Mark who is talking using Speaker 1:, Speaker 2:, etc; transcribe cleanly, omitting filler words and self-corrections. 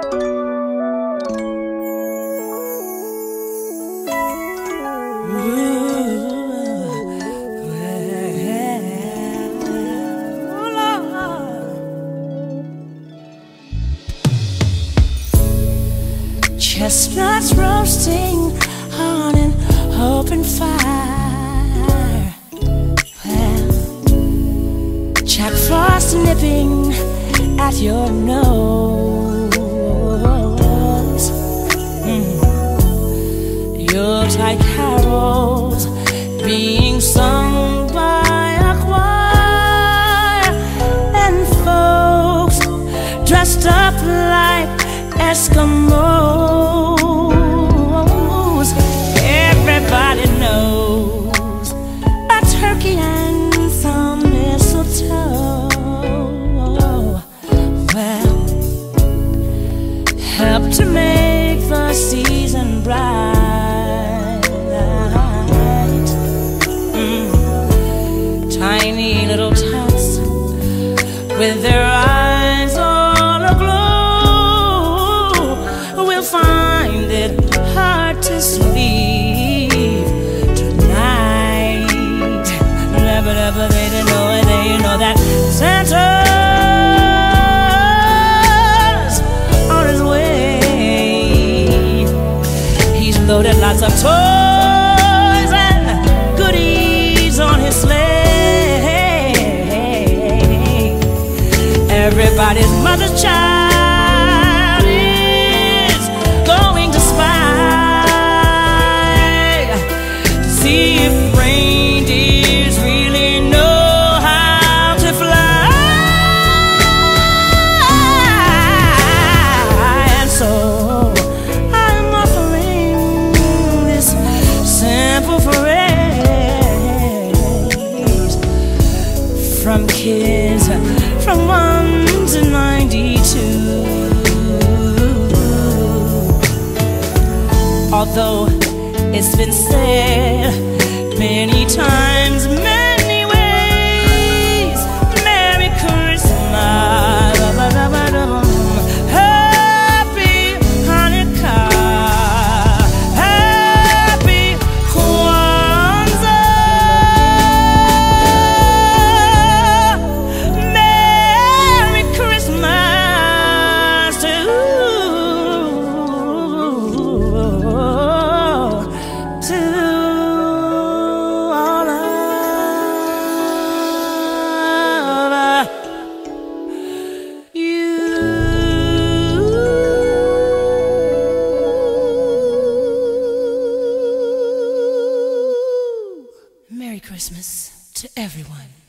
Speaker 1: Chestnuts roasting on an open fire. Well, Jack Frost nipping at your nose. Yuletide carols being sung by a choir, and folks dressed up like Eskimos. Everybody knows a turkey and some mistletoe, well, help to make the season bright. Tiny little tots with their eyes all aglow will find it hard to sleep tonight. But they know that Santa's on his way. He's loaded lots of toys and goodies on his sleigh. Everybody's mother's child is going to spy to see if reindeers really know how to fly. And so I'm offering this simple phrase from kids from 1 to 92. Although it's been said many times, many ways, Merry Christmas, Happy Hanukkah, Happy Kwanzaa, Merry Christmas to all of you. Merry Christmas to everyone.